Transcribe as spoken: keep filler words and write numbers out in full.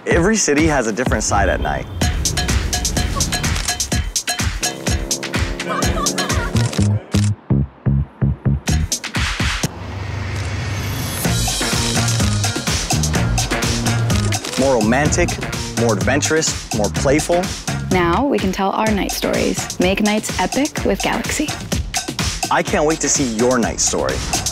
Every city has a different side at night. More romantic, more adventurous, more playful. Now we can tell our night stories. Make nights epic with Galaxy. I can't wait to see your night story.